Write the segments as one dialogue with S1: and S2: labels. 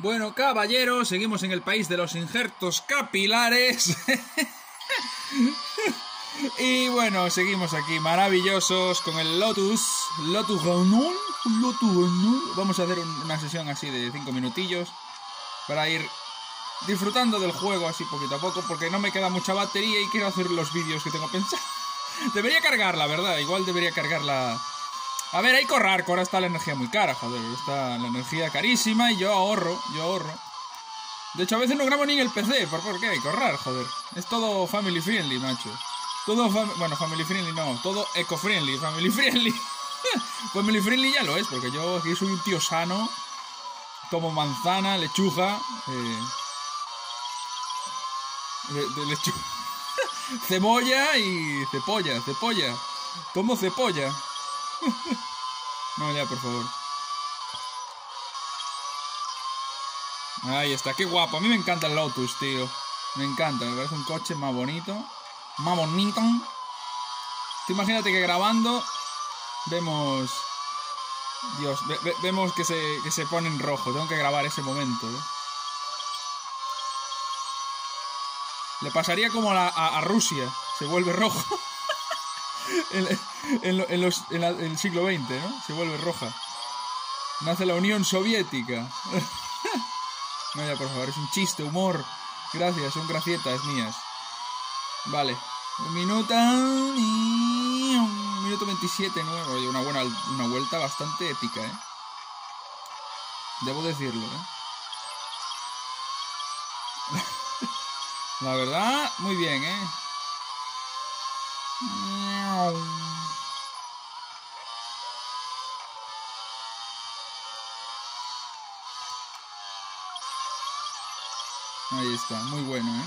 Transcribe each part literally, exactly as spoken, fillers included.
S1: Bueno, caballeros, seguimos en el país de los injertos capilares. Y bueno, seguimos aquí maravillosos con el Lotus. Lotus Renault. Lotus Renault. Vamos a hacer una sesión así de cinco minutillos para ir disfrutando del juego así poquito a poco, porque no me queda mucha batería y quiero hacer los vídeos que tengo pensados. Debería cargarla, ¿verdad? Igual debería cargarla. A ver, hay que ahorrar, que ahora está la energía muy cara, joder. Está la energía carísima y yo ahorro, yo ahorro. De hecho, a veces no grabo ni en el P C, ¿por qué? Hay que ahorrar, joder. Es todo family friendly, macho. Todo, fam bueno, family friendly no, todo eco friendly, family friendly. Family friendly ya lo es, porque yo aquí soy un tío sano. Tomo manzana, lechuga, eh, de, de lechuga. Cebolla y cepolla, cepolla. Tomo cepolla. No, ya, por favor. Ahí está, qué guapo. A mí me encanta el Lotus, tío. Me encanta, me parece un coche más bonito. Más bonito. Tú imagínate que grabando vemos... Dios, ve, ve, vemos que se, que se pone en rojo. Tengo que grabar ese momento, ¿eh? Le pasaría como a, a, a Rusia. Se vuelve rojo. en, en, en, los, en, la, en el siglo veinte, ¿no? Se vuelve roja. Nace la Unión Soviética. No, ya, por favor, es un chiste, humor. Gracias, son gracietas mías. Vale. Un minuto y... Un minuto veintisiete, nueve. Oye, una buena una vuelta bastante épica, ¿eh? Debo decirlo, ¿eh? La verdad, muy bien, ¿eh? Ahí está, muy bueno, ¿eh?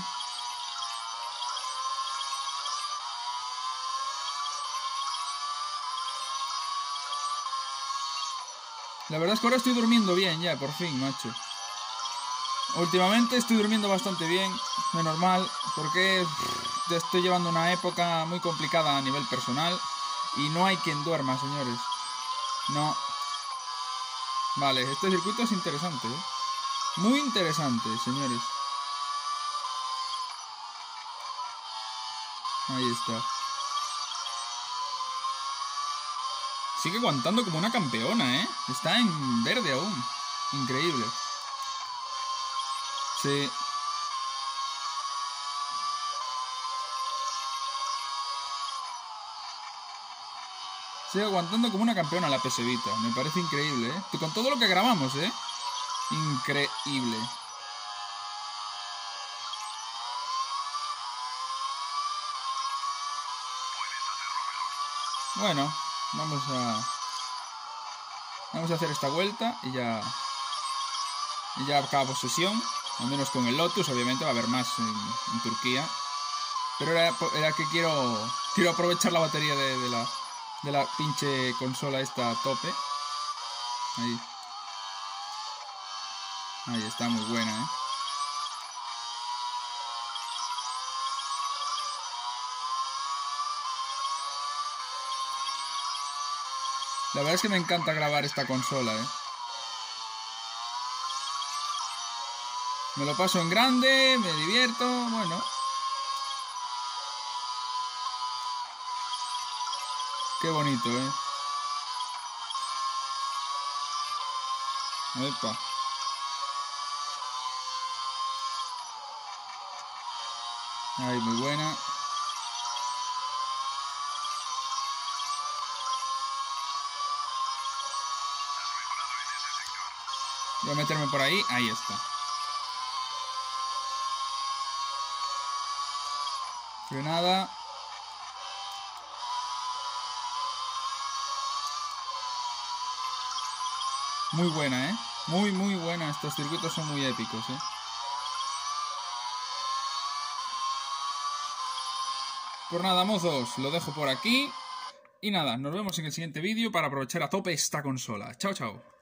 S1: La verdad es que ahora estoy durmiendo bien ya, por fin, macho. Últimamente estoy durmiendo bastante bien, de normal, porque pff, estoy llevando una época muy complicada a nivel personal y no hay quien duerma, señores. No. Vale, este circuito es interesante, ¿eh? Muy interesante, señores. Ahí está. Sigue aguantando como una campeona, ¿eh? Está en verde aún. Increíble. Sí. Sigue aguantando como una campeona la P S Vita. Me parece increíble, ¿eh? Con todo lo que grabamos, ¿eh? Increíble. Bueno, vamos a... Vamos a hacer esta vuelta y ya... Y ya acabo sesión. Al menos con el Lotus, obviamente va a haber más en, en Turquía. Pero era, era que quiero quiero aprovechar la batería de, de, la, de la pinche consola esta a tope. Ahí. Ahí está, muy buena, ¿eh? La verdad es que me encanta grabar esta consola, ¿eh? Me lo paso en grande, me divierto, bueno. Qué bonito, ¿eh? Epa. Ay, muy buena. Voy a meterme por ahí, ahí está. Frenada. Muy buena, ¿eh? Muy, muy buena. Estos circuitos son muy épicos, ¿eh? Pues nada, mozos, lo dejo por aquí. Y nada, nos vemos en el siguiente vídeo para aprovechar a tope esta consola. Chao, chao.